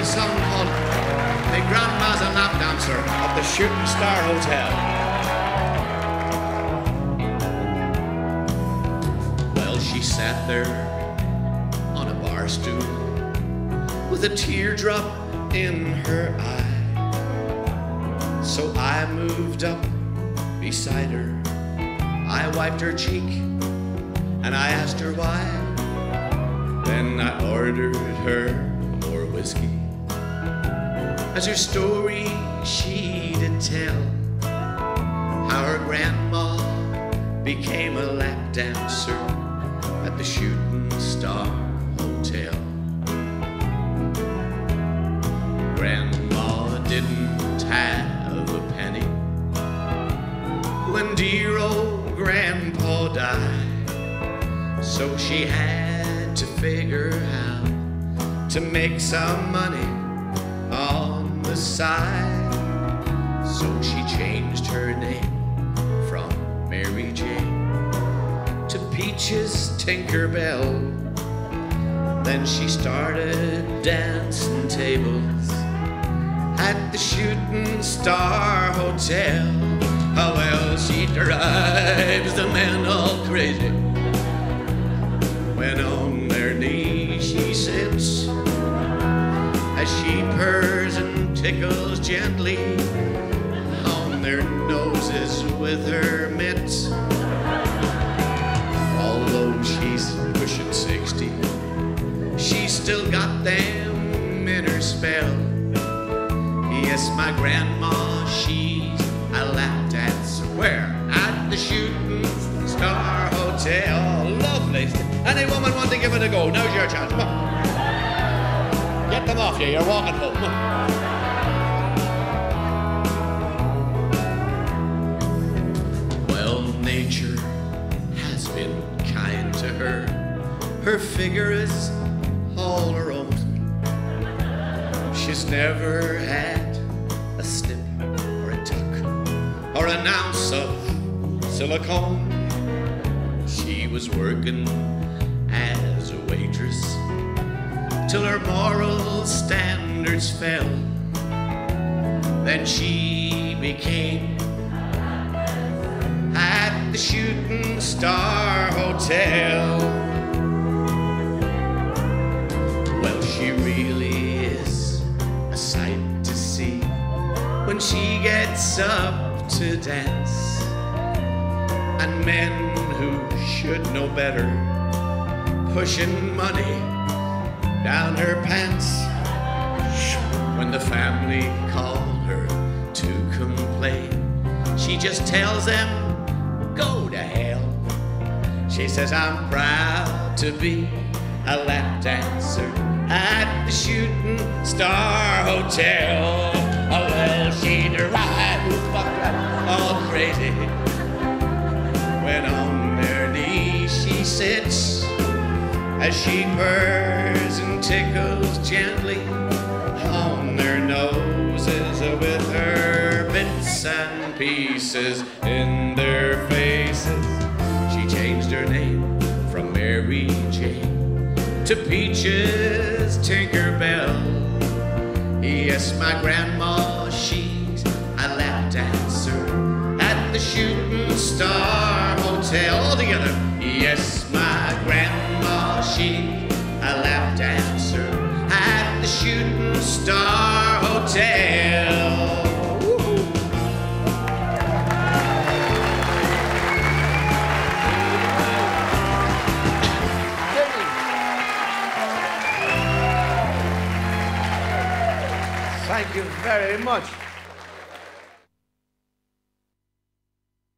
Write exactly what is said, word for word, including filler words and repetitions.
little song called My Grandma's a Lapdancer at the Shooting Star Hotel. Well, she sat there on a bar stool with a teardrop in her eye. So I moved up beside her, I wiped her cheek and I asked her why. Then I ordered her more whiskey. As her story she did tell, how her grandma became a lap dancer at the Shooting Star Hotel. Grandma didn't have a penny when dear old Grandpa died, so she had to figure how to make some money on the side. So she changed her name from Mary Jane to Peaches Tinkerbell. Then she started dancing tables at the Shooting Star Hotel. Oh well, she drives the men all crazy when on their knees she sits, as she purrs and tickles gently on their noses with her mitts. Although she's pushing sixty, she's still got them in her spell. Yes, my grandma, she's a lap dancer. Where? At the Shooting Star Hotel. Lovely. Any woman want to give it a go? Now's your chance. Come on. Get them off you. You're walking home. Come on. Well, nature has been kind to her. Her figure is all her own. She's never had a snip or a tuck or an ounce of silicone. She was working as a waitress till her moral standards fell. Then she became at the Shooting Star Hotel. Well, she really is a sight to see when she gets up to dance. And men who should know better pushing money down her pants. When the family call her to complain, she just tells them, go to hell. She says, I'm proud to be a lap dancer at the Shooting Star Hotel. Oh well, she drives all crazy when on their knees she sits, as she purrs and tickles gently on their noses with her bits and pieces in their faces. She changed her name from Mary Jane to Peaches Tinkerbell. Yes, my grandma, she's a lap dancer at the Shooting Star Hotel. All together. Yes, my grandma, she's a lap dancer at the Shooting Star Hotel. Thank you very much.